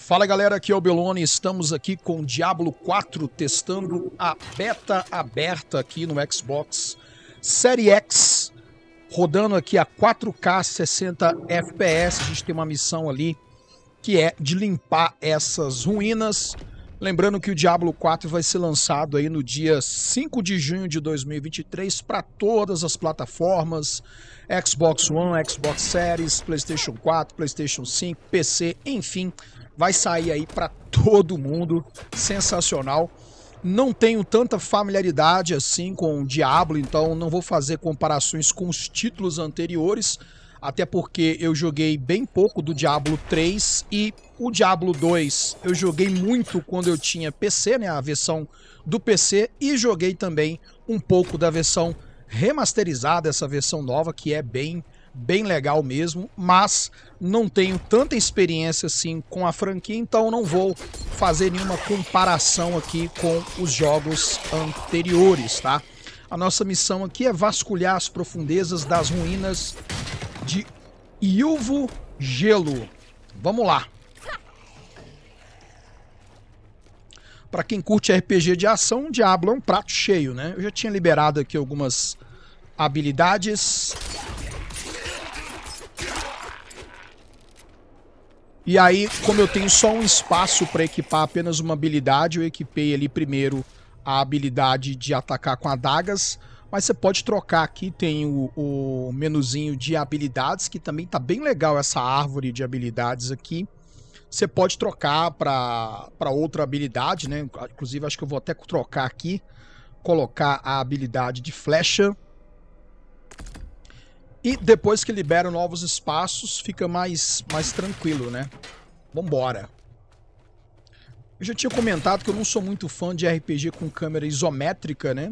Fala galera, aqui é o Belone, estamos aqui com Diablo 4 testando a beta aberta aqui no Xbox Series X, rodando aqui a 4K 60 FPS. A gente tem uma missão ali que é de limpar essas ruínas. Lembrando que o Diablo 4 vai ser lançado aí no dia 5 de junho de 2023 para todas as plataformas, Xbox One, Xbox Series, PlayStation 4, PlayStation 5, PC, enfim, vai sair aí para todo mundo. Sensacional. Não tenho tanta familiaridade assim com o Diablo, então não vou fazer comparações com os títulos anteriores, até porque eu joguei bem pouco do Diablo 3 e o Diablo 2 eu joguei muito quando eu tinha PC, né, a versão do PC, e joguei também um pouco da versão remasterizada, essa versão nova, que é bem legal mesmo, mas não tenho tanta experiência assim com a franquia, então não vou fazer nenhuma comparação aqui com os jogos anteriores, tá? A nossa missão aqui é vasculhar as profundezas das ruínas de Ylvo Gelo. Vamos lá. Para quem curte RPG de ação, Diablo é um prato cheio, né? Eu já tinha liberado aqui algumas habilidades. E aí, como eu tenho só um espaço para equipar apenas uma habilidade, eu equipei ali primeiro a habilidade de atacar com adagas. Mas você pode trocar aqui, tem o menuzinho de habilidades, que também tá bem legal essa árvore de habilidades aqui. Você pode trocar para outra habilidade, né? Inclusive, acho que eu vou até trocar aqui, colocar a habilidade de flecha. E depois que libera novos espaços, fica mais tranquilo, né? Vambora. Eu já tinha comentado que eu não sou muito fã de RPG com câmera isométrica, né?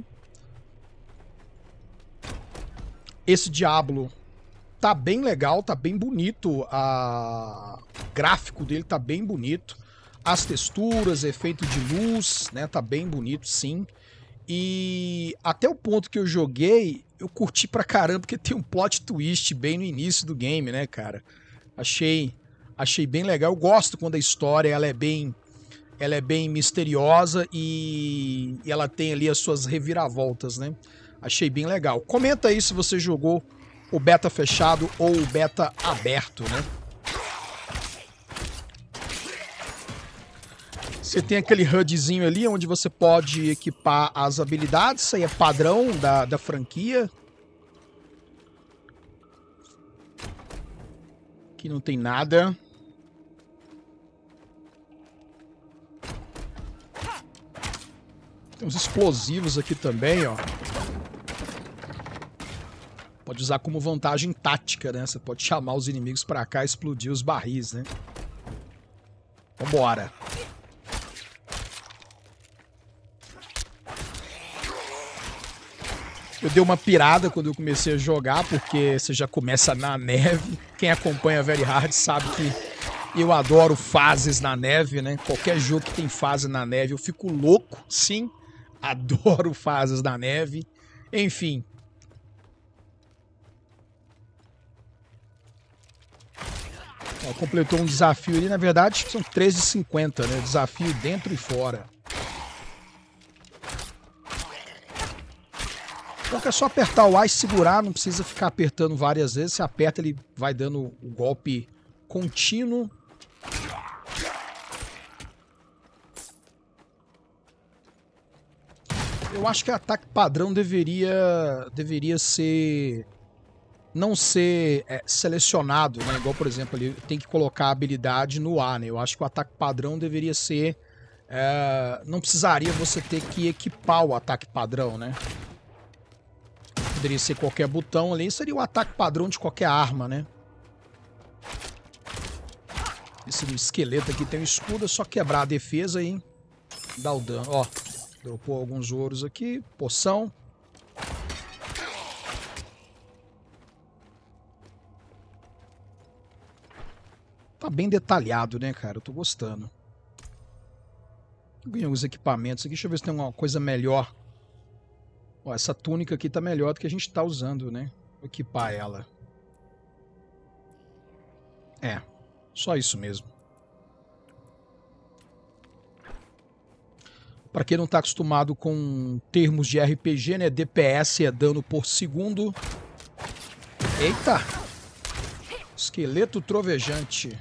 Esse Diablo tá bem legal, tá bem bonito, o gráfico dele tá bem bonito, as texturas, efeito de luz, né, tá bem bonito sim. E até o ponto que eu joguei, eu curti pra caramba, porque tem um plot twist bem no início do game, né, cara? Achei bem legal. Eu gosto quando a história ela é bem misteriosa e ela tem ali as suas reviravoltas, né? Achei bem legal. Comenta aí se você jogou o beta fechado ou o beta aberto, né? Você tem aquele HUDzinho ali onde você pode equipar as habilidades. Isso aí é padrão da franquia. Aqui não tem nada. Tem uns explosivos aqui também, ó. Pode usar como vantagem tática, né? Você pode chamar os inimigos pra cá e explodir os barris, né? Vambora. Eu dei uma pirada quando eu comecei a jogar, porque você já começa na neve. Quem acompanha Very Hard sabe que eu adoro fases na neve, né? Qualquer jogo que tem fase na neve eu fico louco, sim. Adoro fases na neve. Enfim. Ó, completou um desafio ali, na verdade são 13,50, né? Desafio dentro e fora. Então é só apertar o A e segurar, não precisa ficar apertando várias vezes. Você aperta, ele vai dando o golpe contínuo. Eu acho que o ataque padrão deveria ser... não ser selecionado, né? Igual, por exemplo, ali tem que colocar a habilidade no A, né? Eu acho que o ataque padrão deveria ser... não precisaria você ter que equipar o ataque padrão, né? Poderia ser qualquer botão ali, seria o ataque padrão de qualquer arma, né? Esse esqueleto aqui tem um escudo, é só quebrar a defesa e dar o dano. Ó, dropou alguns ouros aqui, poção. Tá bem detalhado, né, cara? Eu tô gostando. Ganhei alguns equipamentos aqui. Deixa eu ver se tem alguma coisa melhor. Ó, essa túnica aqui tá melhor do que a gente tá usando, né? Vou equipar ela. É, só isso mesmo. Para quem não tá acostumado com termos de RPG, né? DPS é dano por segundo. Eita! Esqueleto trovejante.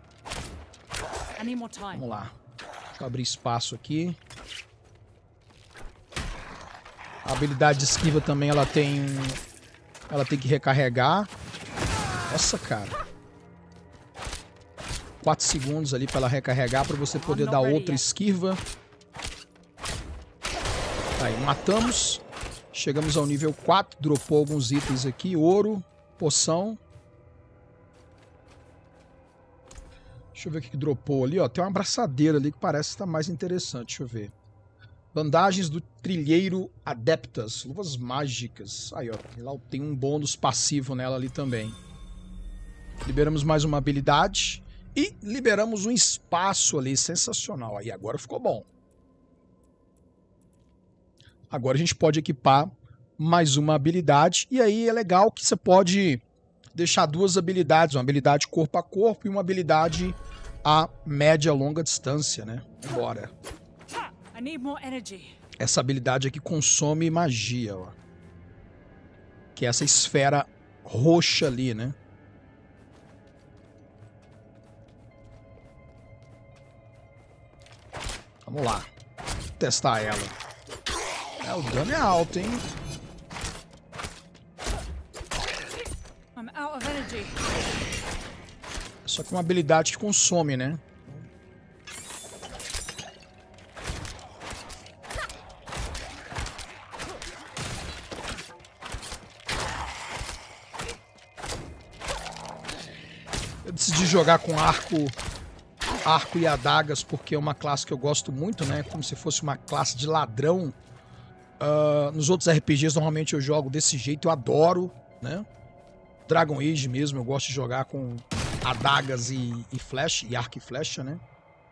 Vamos lá. Deixa eu abrir espaço aqui. A habilidade de esquiva também, ela tem que recarregar. Nossa, cara. 4 segundos ali para ela recarregar, para você poder dar outra esquiva. Aí, matamos. Chegamos ao nível 4. Dropou alguns itens aqui. Ouro, poção. Deixa eu ver o que dropou ali, ó. Tem uma abraçadeira ali que parece estar mais interessante. Deixa eu ver. Bandagens do Trilheiro Adeptas. Luvas mágicas. Aí, ó. Tem um bônus passivo nela ali também. Liberamos mais uma habilidade. E liberamos um espaço ali. Sensacional. Aí, agora ficou bom. Agora a gente pode equipar mais uma habilidade. E aí é legal que você pode deixar 2 habilidades. Uma habilidade corpo a corpo e uma habilidade a média e longa distância, né? Bora. Essa habilidade aqui consome magia, ó. Que é essa esfera roxa ali, né? Vamos lá. Testar ela. O dano é alto, hein? Só que uma habilidade que consome, né? Eu decidi jogar com arco e adagas porque é uma classe que eu gosto muito, né? Como se fosse uma classe de ladrão. Nos outros RPGs normalmente eu jogo desse jeito, eu adoro, né? Dragon Age mesmo, eu gosto de jogar com adagas e flecha, e arco e flecha, né?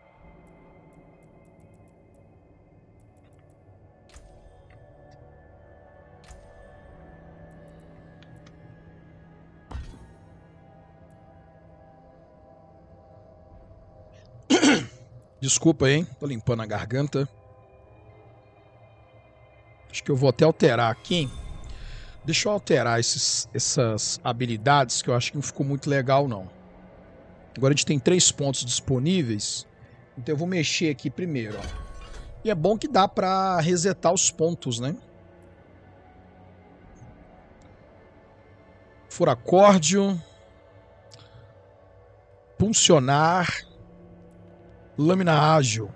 Desculpa aí, hein? Tô limpando a garganta. Acho que eu vou até alterar aqui. Deixa eu alterar essas habilidades, que eu acho que não ficou muito legal, não. Agora a gente tem 3 pontos disponíveis. Então eu vou mexer aqui primeiro, ó. E é bom que dá pra resetar os pontos, né? Furacórdio. Puncionar. Lâmina ágil.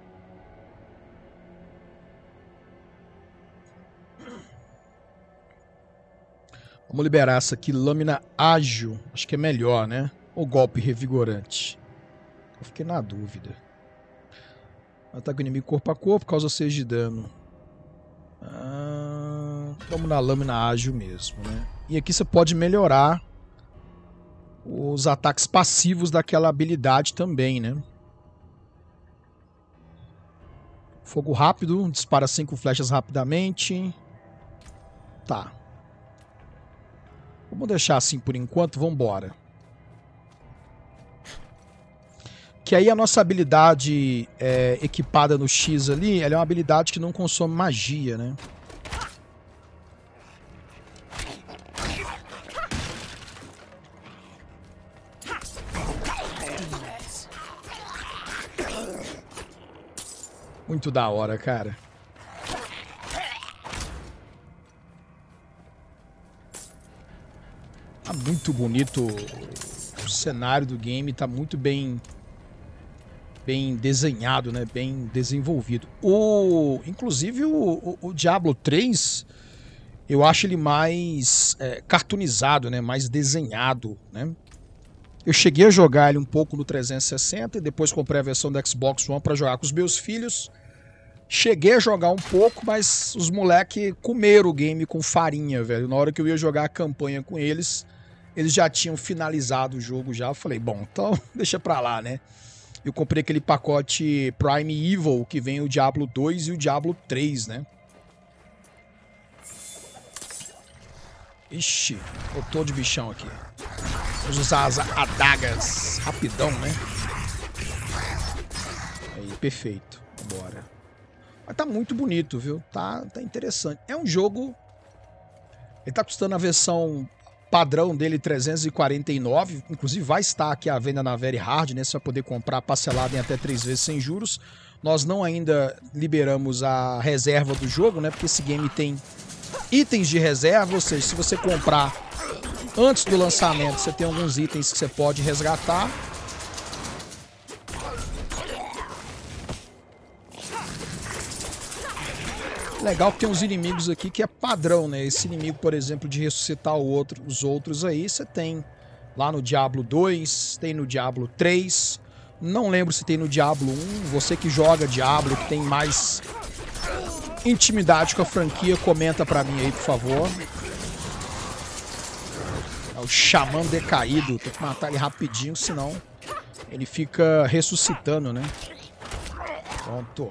Vamos liberar essa aqui, lâmina ágil. Acho que é melhor, né? Ou golpe revigorante? Eu fiquei na dúvida. Ataque inimigo corpo a corpo, causa 6 de dano. Vamos na lâmina ágil mesmo, né? E aqui você pode melhorar os ataques passivos daquela habilidade também, né? Fogo rápido, dispara 5 flechas rapidamente. Tá. Vamos deixar assim por enquanto, vamos embora. Que aí a nossa habilidade equipada no X ali, ela é uma habilidade que não consome magia, né? Muito da hora, cara. Tá muito bonito o cenário do game, tá muito bem desenhado, né? Bem desenvolvido. Inclusive o Diablo 3, eu acho ele mais cartoonizado, né? Mais desenhado, né? Eu cheguei a jogar ele um pouco no 360 e depois comprei a versão do Xbox One para jogar com os meus filhos. Cheguei a jogar um pouco, mas os moleque comeram o game com farinha, velho. Na hora que eu ia jogar a campanha com eles, eles já tinham finalizado o jogo já. Eu falei, bom, então deixa pra lá, né? Eu comprei aquele pacote Prime Evil, que vem o Diablo 2 e o Diablo 3, né? Ixi, botou de bichão aqui. Vamos usar as adagas rapidão, né? Aí, perfeito. Bora. Mas tá muito bonito, viu? Tá interessante. É um jogo... Ele tá custando a versão padrão dele 349. Inclusive vai estar aqui à venda na Very Hard, né? Você vai poder comprar parcelado em até 3 vezes sem juros. Nós não ainda liberamos a reserva do jogo, né? Porque esse game tem itens de reserva, ou seja, se você comprar antes do lançamento, você tem alguns itens que você pode resgatar. Legal que tem uns inimigos aqui que é padrão, né? Esse inimigo, por exemplo, de ressuscitar os outros aí, você tem lá no Diablo 2, tem no Diablo 3. Não lembro se tem no Diablo 1. Você que joga Diablo, que tem mais intimidade com a franquia, comenta pra mim aí, por favor. É o Xamã Decaído. Tem que matar ele rapidinho, senão ele fica ressuscitando, né? Pronto.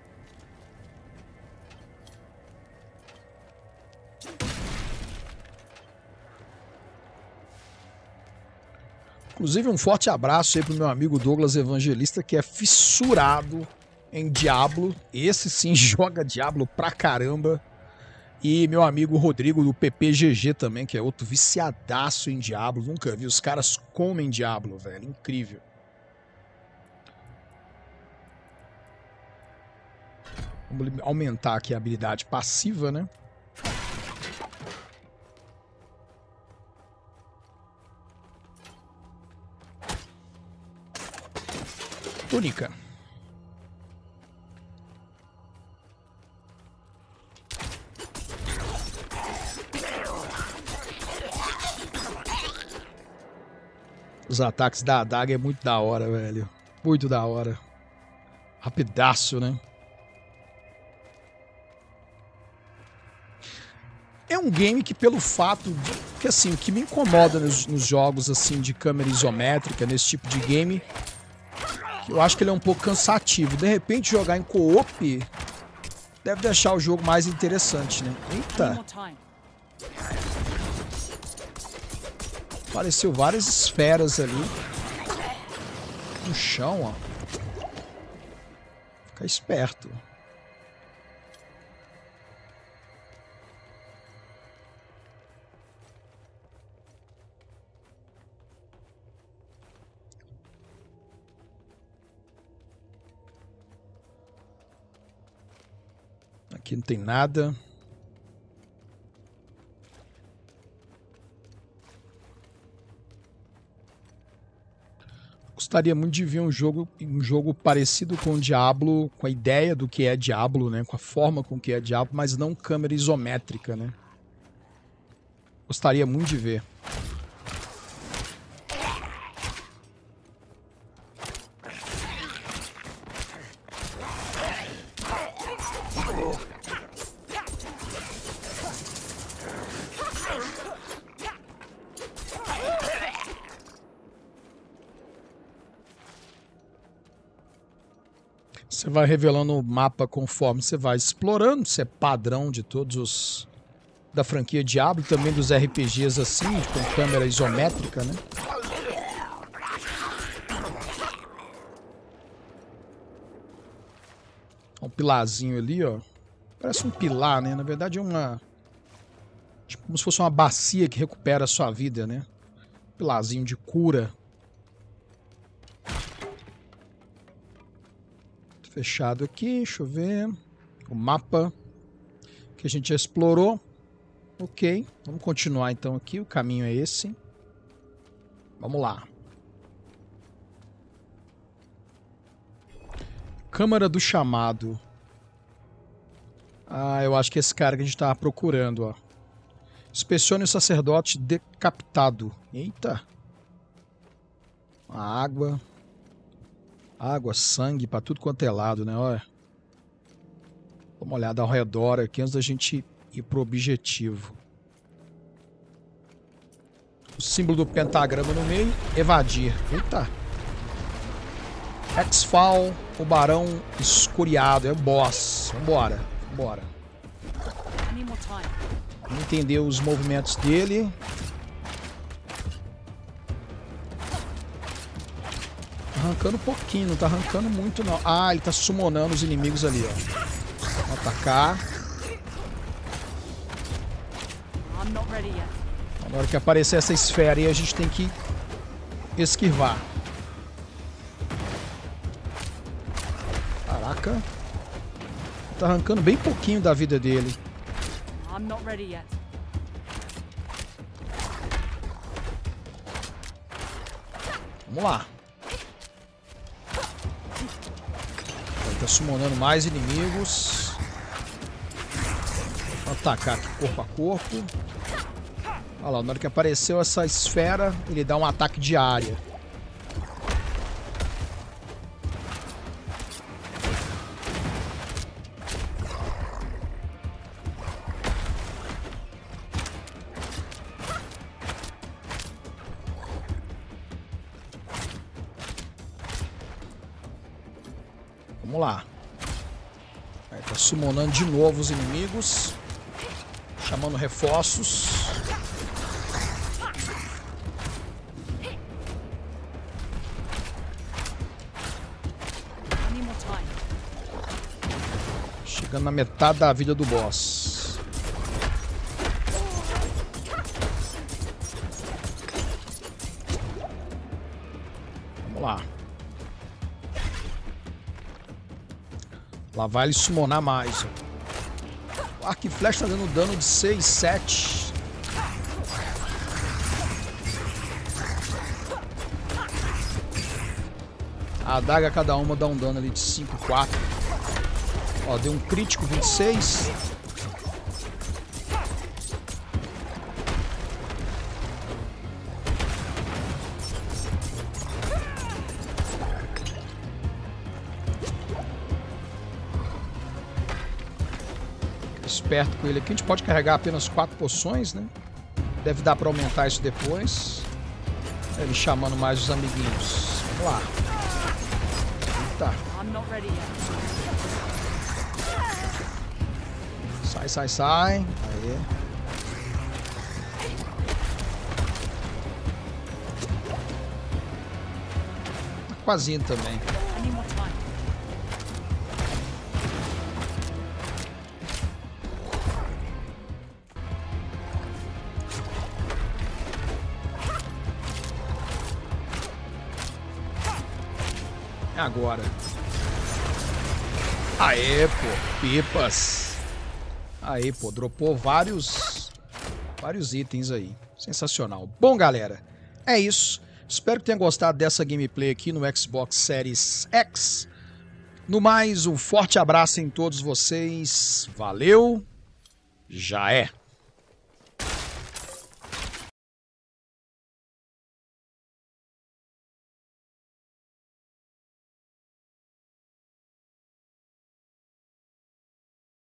Inclusive, um forte abraço aí pro meu amigo Douglas Evangelista, que é fissurado em Diablo. Esse sim joga Diablo pra caramba. E meu amigo Rodrigo do PPGG também, que é outro viciadaço em Diablo. Nunca vi, os caras comem Diablo, velho. Incrível. Vamos aumentar aqui a habilidade passiva, né? Túnica. Os ataques da adaga é muito da hora, velho. Muito da hora. Rapidaço, né? É um game que, pelo fato de que, assim, o que me incomoda nos jogos assim de câmera isométrica, nesse tipo de game, eu acho que ele é um pouco cansativo. De repente, jogar em co-op deve deixar o jogo mais interessante, né? Eita! Apareceu várias esferas ali no chão, ó. Fica esperto. Aqui não tem nada. Gostaria muito de ver um jogo parecido com o Diablo, com a ideia do que é Diablo, né? Com a forma com que é Diablo, mas não câmera isométrica, né? Gostaria muito de ver. Você vai revelando o mapa conforme você vai explorando. Isso é padrão de todos os da franquia Diablo, também dos RPGs assim, com câmera isométrica, né? Um pilarzinho ali, ó. Parece um pilar, né? Na verdade é uma... tipo, como se fosse uma bacia que recupera a sua vida, né? Pilarzinho de cura. Fechado aqui, deixa eu ver. O mapa que a gente já explorou. Ok, vamos continuar então aqui. O caminho é esse. Vamos lá. Câmara do Chamado. Ah, eu acho que é esse cara que a gente estava procurando, ó. Inspecione o sacerdote decapitado. Eita. A água. Água, sangue pra tudo quanto é lado, né? Olha. Dá uma olhada ao redor aqui antes da gente ir pro objetivo. O símbolo do pentagrama no meio. Evadir. Eita. Exfal, o barão escuriado. É o boss. Vambora. Vambora. Vamos entender os movimentos dele. Arrancando um pouquinho, não tá arrancando muito não. Ah, ele tá summonando os inimigos ali, ó. Vamos atacar. Na hora que aparecer essa esfera aí, a gente tem que esquivar. Caraca. Tá arrancando bem pouquinho da vida dele. Vamos lá. Ele tá summonando mais inimigos. Vou atacar aqui corpo a corpo. Olha lá, na hora que apareceu essa esfera, ele dá um ataque de área. Vamos lá. Aí tá summonando de novo os inimigos. Chamando reforços. Chegando na metade da vida do boss. Vamos lá. Lá vai ele summonar mais. O arco e flecha tá dando dano de 6, 7. A adaga cada uma dá um dano ali de 5, 4. Ó, deu um crítico 26. Esperto com ele aqui. A gente pode carregar apenas 4 poções, né? Deve dar pra aumentar isso depois. Ele chamando mais os amiguinhos. Vamos lá. Eita. Sai, sai, sai. Aí. Tá quase indo também. Agora. Aê, pô. Pipas. Aí, pô, dropou vários itens aí. Sensacional. Bom, galera, é isso. Espero que tenham gostado dessa gameplay aqui no Xbox Series X. No mais, um forte abraço em todos vocês. Valeu. Já é.